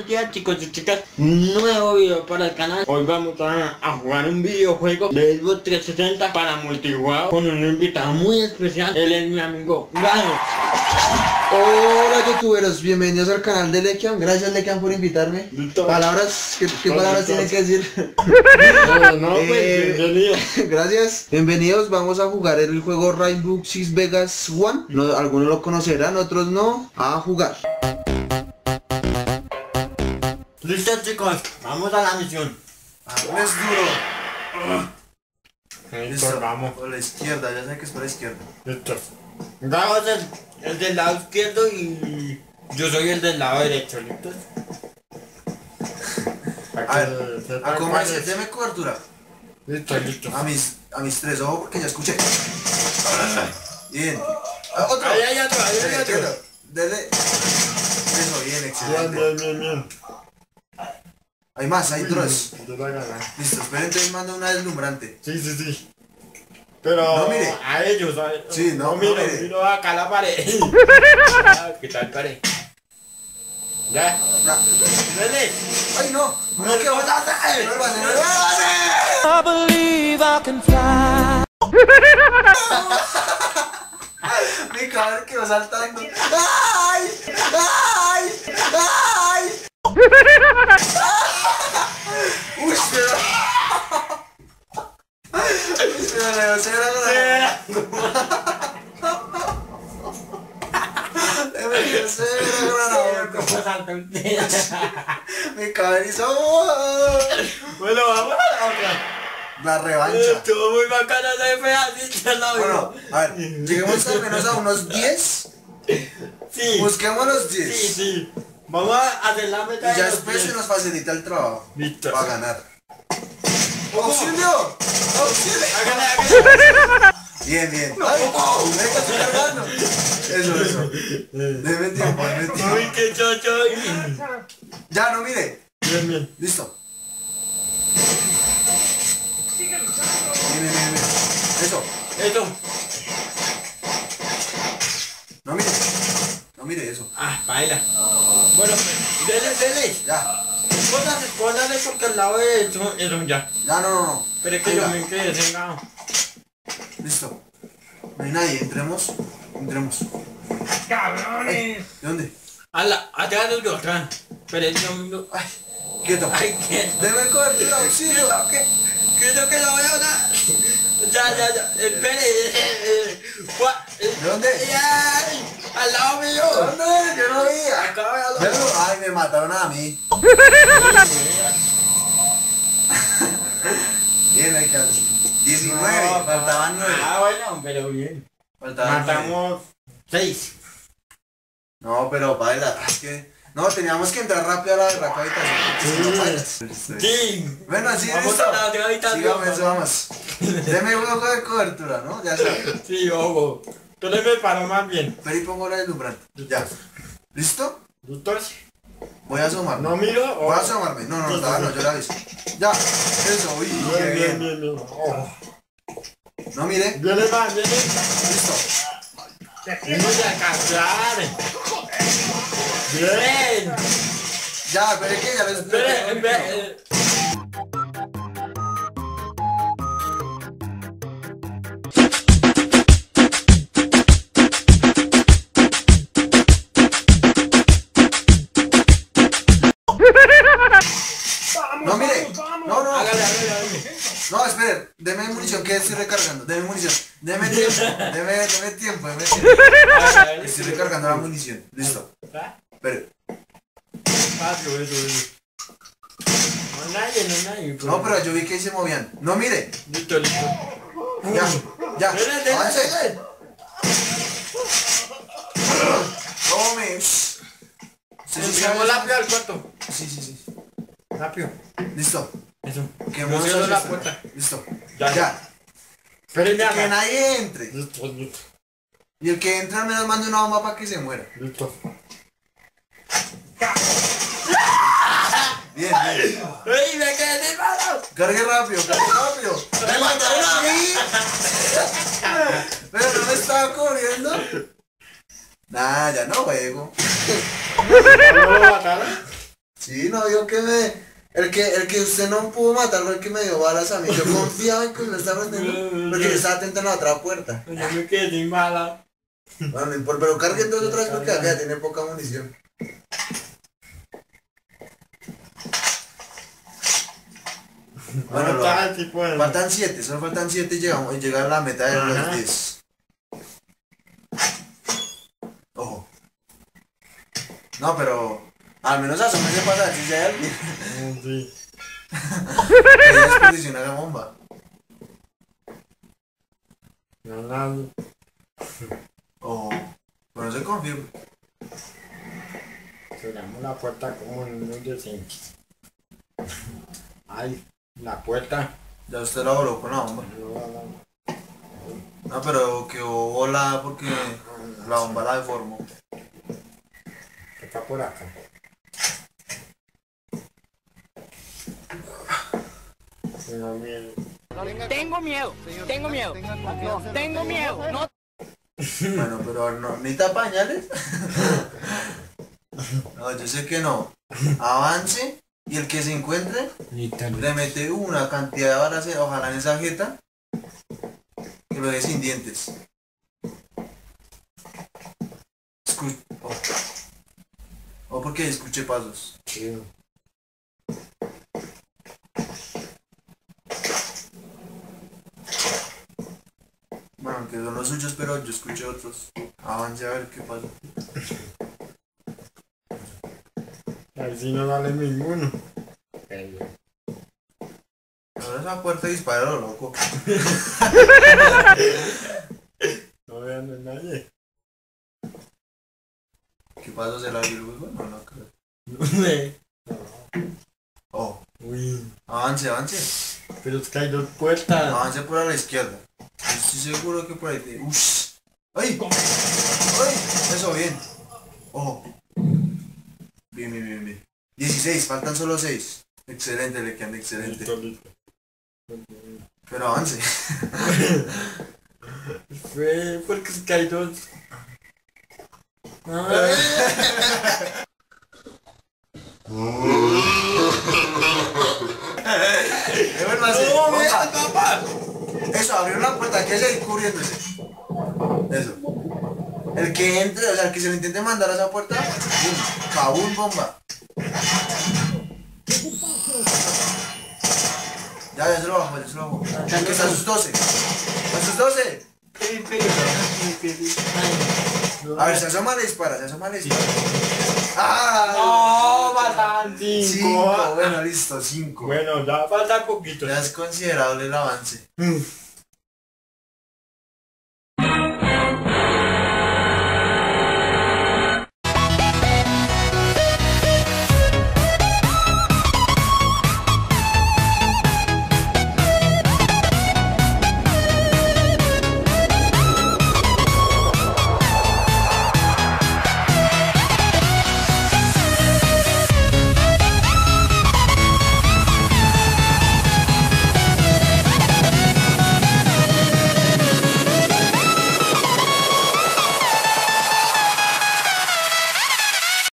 Buenos días chicos y chicas, nuevo video para el canal. Hoy vamos a jugar un videojuego de Xbox 360 para multijugador con un invitado muy especial. Él es mi amigo Gano. Hola youtuberos, bienvenidos al canal de Lekian. Gracias Lekian por invitarme. Palabras, ¿qué palabras tienen que decir? Pues bienvenido. Gracias, bienvenidos. Vamos a jugar el juego Rainbow Six Vegas 1. Algunos lo conocerán, otros no. A jugar. Listo chicos, vamos a la misión. Es duro. Listo, vamos. Por la izquierda, ya sé que es por la izquierda. Listo. Vamos el del lado izquierdo y yo soy el del lado derecho, ¿listo? A ver, a comerse, deme cobertura. Listo, listo. A mis tres, ojo porque ya escuché. Bien. Otro. Ahí hay otro. Dele. Eso, bien, excelente. Bien. Hay más, hay otros. Yo voy a ganar. Listo, esperen, te mando una deslumbrante. Sí. Pero No mire. a ellos, Sí, no mire. miro acá la pared. ¿Qué tal pared? Ya. ¿Dónde? Ay, no. No, ¿qué vas a hacer? I believe I can fly. Mi cabrón quedó saltando. ¡Ay! Uy, mi cabrón hizo Bueno, vamos a la otra. la revancha. Estuvo muy bacana ese pedacito, la Bueno, a ver, lleguemos al menos a unos 10. Sí. Busquemos los 10. Sí. Vamos a hacer la meta Y ya de los después se 10. nos facilita el trabajo. Listo. Para ganar. ¡Auxilio! ¡Auxilio! Hágale. Bien. ¡Ay! ¡Venga, estoy cargando! Eso. Deme tiempo. Uy, qué chocho. Ya, no mire. Bien. Listo. Bien. Eso. No mire eso. Baila. Bueno, dele. Ya. Póngase porque al lado de eso ya. Ya, no. Pero es que yo me quedé cegado. Listo. No hay nadie. Entremos. ¡Cabrones! ¿De dónde? Atrás de yo, atrás. Pero es un minuto. Ay, quieto. Ay, ¿qué? Deme cobertura, auxilio. Creo que lo voy a dar. Ya. Espere. ¿De dónde? Ay, al lado mío. ¿Dónde? Yo no vi. Acá veo Pero, ay, me mataron a mí. Bien, hay que 19, faltaban 9. Bueno, pero bien. Faltaban 9. Matamos 6. No, pero baila, es que... No, teníamos que entrar rápido a la habitación. Si no bailas. Sí. Bueno, así Vamos listo. a la otra habitación. Sigamos, eso, vamos. Deme un ojo de cobertura, ¿no? Ya sabes. Sí, ojo. Tú le me paro más bien. Pero y pongo la deslumbrante. Ya. ¿Listo? Doctor, Voy a asomarme. no miro. Voy a asomarme. No, yo la aviso. Ya. Eso, uy, qué bien. Bien. No mire. Viene más. Listo. Vamos a capturar. Bien. Ya, pero es que ya les... Espere. No, mire. No. Hágale. No, espere. Deme munición que estoy recargando. Deme munición. Deme tiempo. Estoy recargando la munición. Listo. Espere. Eso. No nadie. No, pero yo vi que se movían. No, mire. Listo. Ya. Dele. Avance. Tome. Buscamos lápiz al cuarto. Sí. Lápiz. Listo. Eso. Que No cierro la puerta. Listo. Ya. Espérenme Que acá. nadie entre. Listo. Y el que entra al menos mande una bomba para que se muera. Listo. Bien. ¡Ey, me quedé sin mano! Cargue rápido. ¡Me mataron a mí! Pero no me estaba cubriendo. Nah, ya no juego. ¿No lo mataron? Sí, no, yo que me... El que usted no pudo matarlo, el que me dio balas a mí. Yo confiaba en que me estaba prendiendo. Porque yo estaba atento en la otra puerta. Yo me quedé sin bala. Bueno, no importa, pero carguen dos otra vez porque acá ya tiene poca munición. Bueno, faltan 7, solo faltan 7 y llegamos, y llegar a la meta de los 10. Ojo. No, pero al menos asómense para ver si hay alguien. Sí. Que ya expedición a la bomba. No, nada. Ojo. Pero no se confirma. Cerramos la puerta como en unos decentes. Ay, la puerta. Ya usted la voló con la bomba. No, pero quedó volada porque la bomba la deformó. Está por acá. Tengo miedo. Tengo miedo, tengo miedo, no, tengo miedo, no. Bueno, pero no, ¿necesita pañales? No, yo sé que no. Avance y el que se encuentre le mete una cantidad de balas, ojalá en esa jeta, que lo deje sin dientes. Oh, porque escuché pasos. Sí. Bueno, que son los suyos, pero yo escuché otros. Avance a ver qué pasa. Ahí sí no sale ninguno. Ahora esa puerta y dispara lo loco. No vean a nadie. ¿Qué pasó? ¿Se la vio el juego? No, no creo. No sé. Oh, Uy. avance, avance. Pero es que hay dos puertas. Avance por a la izquierda. Estoy seguro que por ahí te... ¡Ush! ¡Ay! ¡Ay! Eso, bien. Ojo. Bien, bien, bien, bien. 16, faltan solo 6. Excelente, le quedan excelente. Listo, listo. Pero avance. Fue porque es que hay dos. Eso, abrió la puerta, que es ir cubriéndose. Eso. El que entre, o sea, el que se le intente mandar a esa puerta, ¡bum! ¡Cabum, bomba! Ya se lo bajo, ya se lo bajo. Que se asustóse. ¡Asustóse! A ver, se asoma, le dispara, se asoma, le dispara. ¡Ah! No, matan 5. 5, bueno, listo, 5. Bueno, ya falta poquito. Ya es considerable el avance.